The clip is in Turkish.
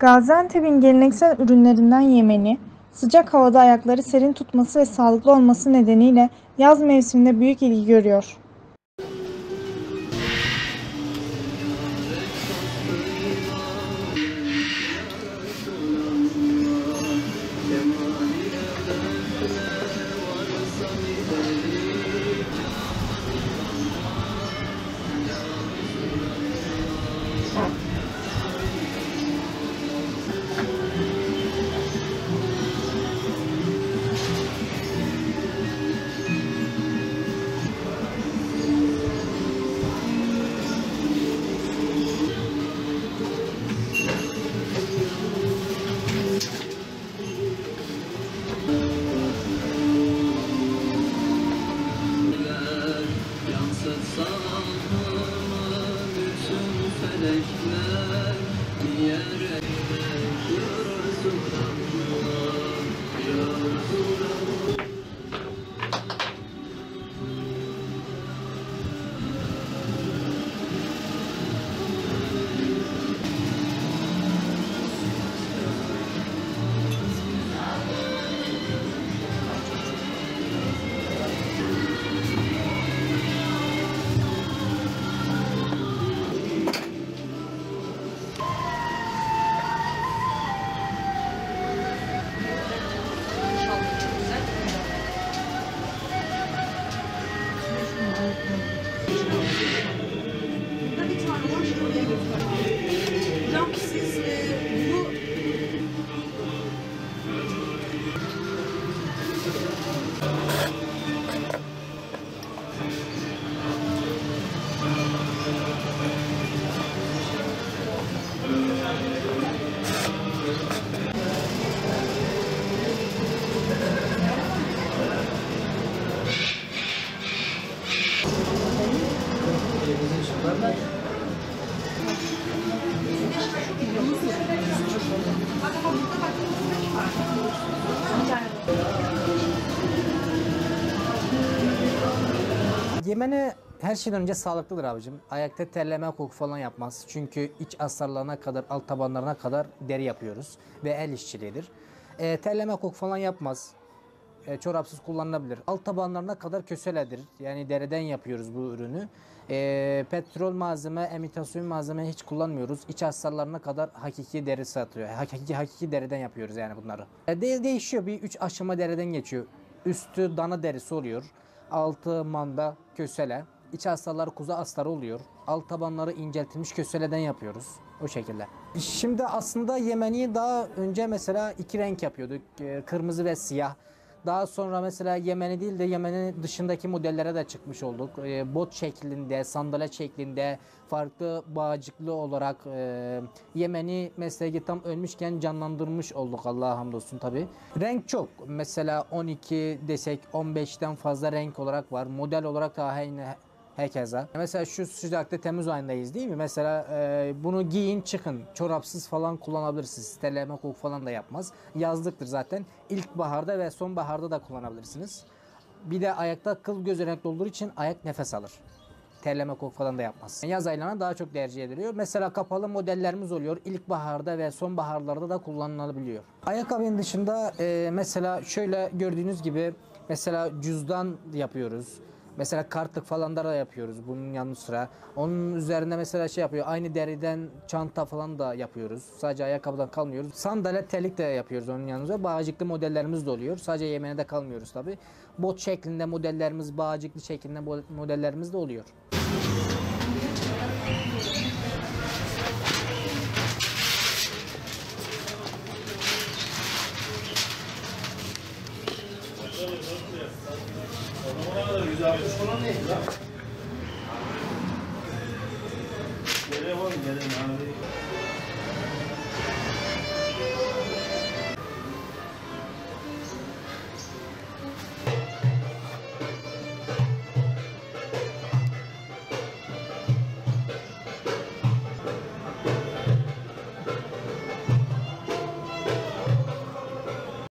Gaziantep'in geleneksel ürünlerinden yemeni, sıcak havada ayakları serin tutması ve sağlıklı olması nedeniyle yaz mevsiminde büyük ilgi görüyor. Burada bir tane var, şuraya götürelim. Hocam siz bunu Yemeni her şeyden önce sağlıklıdır abicim. Ayakta terleme, koku falan yapmaz. Çünkü iç astarlarına kadar, alt tabanlarına kadar deri yapıyoruz ve el işçiliğidir. Terleme, koku falan yapmaz. Çorapsız kullanılabilir. Alt tabanlarına kadar köseledir. Yani deriden yapıyoruz bu ürünü. Petrol malzeme, imitasyon malzeme hiç kullanmıyoruz. İç astarlarına kadar hakiki deri satıyor. Hakiki deriden yapıyoruz yani bunları. Değişiyor. Bir 3 aşama deriden geçiyor. Üstü dana derisi oluyor. Altı manda kösele. İç astarları kuzu astarı oluyor. Alt tabanları inceltilmiş köseleden yapıyoruz. O şekilde. Şimdi aslında Yemeni daha önce mesela iki renk yapıyorduk. Kırmızı ve siyah. Daha sonra mesela Yemeni değil de Yemen'in dışındaki modellere de çıkmış olduk. Bot şeklinde, sandalet şeklinde, farklı bağcıklı olarak Yemeni mesleği tam ölmüşken canlandırmış olduk, Allah'a hamdolsun tabi. Renk çok. Mesela 12 desek 15'ten fazla renk olarak var. Model olarak da herkese. Mesela şu sıcakta Temmuz ayındayız değil mi? Mesela bunu giyin çıkın. Çorapsız falan kullanabilirsiniz. Terleme koku falan da yapmaz. Yazlıktır zaten. İlkbaharda ve sonbaharda da kullanabilirsiniz. Bir de ayakta kıl göz örnekli olduğu için ayak nefes alır. Terleme koku falan da yapmaz. Yaz aylarına daha çok tercih ediliyor. Mesela kapalı modellerimiz oluyor. İlkbaharda ve sonbaharlarda da kullanılabiliyor. Ayakkabının dışında mesela şöyle gördüğünüz gibi mesela cüzdan yapıyoruz. Mesela kartlık falan da yapıyoruz bunun yanı sıra. Onun üzerinde mesela şey yapıyor. Aynı deriden çanta falan da yapıyoruz. Sadece ayakkabıdan kalmıyoruz. Sandalet, terlik de yapıyoruz onun yanında. Bağcıklı modellerimiz de oluyor. Sadece Yemen'de kalmıyoruz tabi. Bot şeklinde modellerimiz, bağcıklı şeklinde modellerimiz de oluyor. Gelin abi.